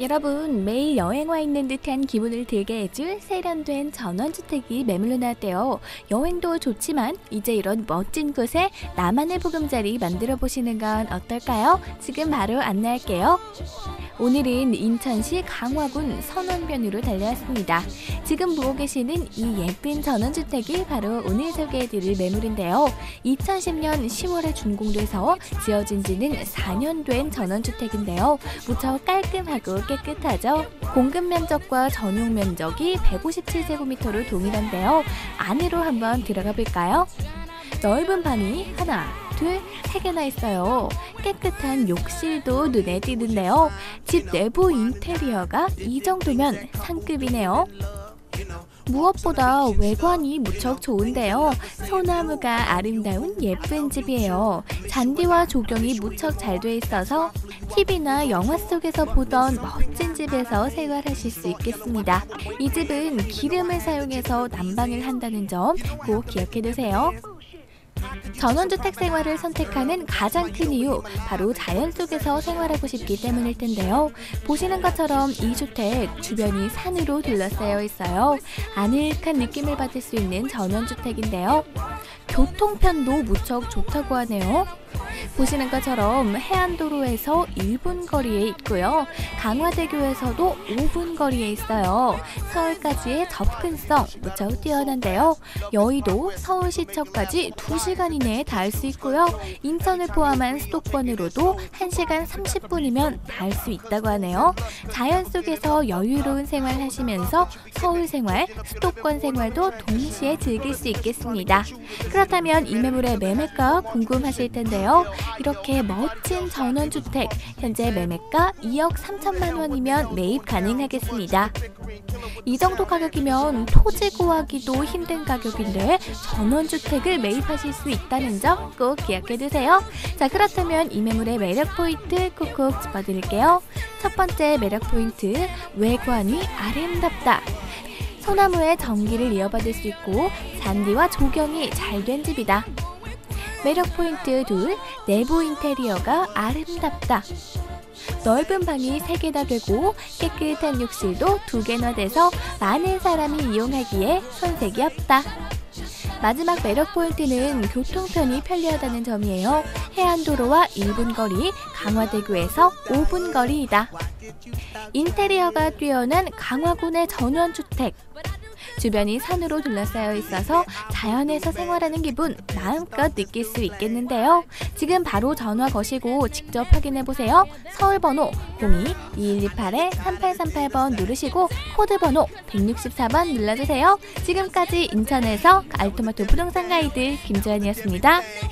여러분, 매일 여행 와 있는 듯한 기분을 들게 해줄 세련된 전원주택이 매물로 나왔대요. 여행도 좋지만 이제 이런 멋진 곳에 나만의 보금자리 만들어 보시는 건 어떨까요? 지금 바로 안내할게요. 오늘은 인천시 강화군 선원변으로 달려왔습니다. 지금 보고 계시는 이 예쁜 전원주택이 바로 오늘 소개해드릴 매물인데요. 2010년 10월에 준공돼서 지어진 지는 4년 된 전원주택인데요. 무척 깔끔하고 깨끗하죠? 공급 면적과 전용 면적이 157제곱미터로 동일한데요. 안으로 한번 들어가 볼까요? 넓은 방이 하나, 둘, 세 개나 있어요. 깨끗한 욕실도 눈에 띄는데요. 집 내부 인테리어가 이 정도면 상급이네요. 무엇보다 외관이 무척 좋은데요. 소나무가 아름다운 예쁜 집이에요. 잔디와 조경이 무척 잘 돼 있어서 TV나 영화 속에서 보던 멋진 집에서 생활하실 수 있겠습니다. 이 집은 기름을 사용해서 난방을 한다는 점 꼭 기억해 두세요. 전원주택 생활을 선택하는 가장 큰 이유, 바로 자연 속에서 생활하고 싶기 때문일 텐데요. 보시는 것처럼 이 주택 주변이 산으로 둘러싸여 있어요. 아늑한 느낌을 받을 수 있는 전원주택인데요. 교통편도 무척 좋다고 하네요. 보시는 것처럼 해안도로에서 1분 거리에 있고요. 강화대교에서도 5분 거리에 있어요. 서울까지의 접근성 무척 뛰어난데요. 여의도, 서울시청까지 2시간 이내에 닿을 수 있고요. 인천을 포함한 수도권으로도 1시간 30분이면 닿을 수 있다고 하네요. 자연 속에서 여유로운 생활 하시면서 서울 생활, 수도권 생활도 동시에 즐길 수 있겠습니다. 그렇다면 이 매물의 매매가 궁금하실 텐데요. 이렇게 멋진 전원주택, 현재 매매가 2억 3천만 원이면 매입 가능하겠습니다. 이 정도 가격이면 토지 구하기도 힘든 가격인데 전원주택을 매입하실 수 있다는 점 꼭 기억해 두세요. 자, 그렇다면 이 매물의 매력 포인트 콕콕 짚어드릴게요. 첫 번째 매력 포인트, 외관이 아름답다. 소나무에 전기를 이어받을 수 있고 잔디와 조경이 잘 된 집이다. 매력 포인트 둘, 내부 인테리어가 아름답다. 넓은 방이 3개나 되고 깨끗한 욕실도 2개나 돼서 많은 사람이 이용하기에 손색이 없다. 마지막 매력 포인트는 교통편이 편리하다는 점이에요. 해안도로와 1분 거리, 강화대교에서 5분 거리이다. 인테리어가 뛰어난 강화군의 전원주택. 주변이 산으로 둘러싸여 있어서 자연에서 생활하는 기분 마음껏 느낄 수 있겠는데요. 지금 바로 전화 거시고 직접 확인해보세요. 서울번호 02-2128-3838번 누르시고 코드번호 164번 눌러주세요. 지금까지 인천에서 알토마토 부동산 가이드 김주환이었습니다.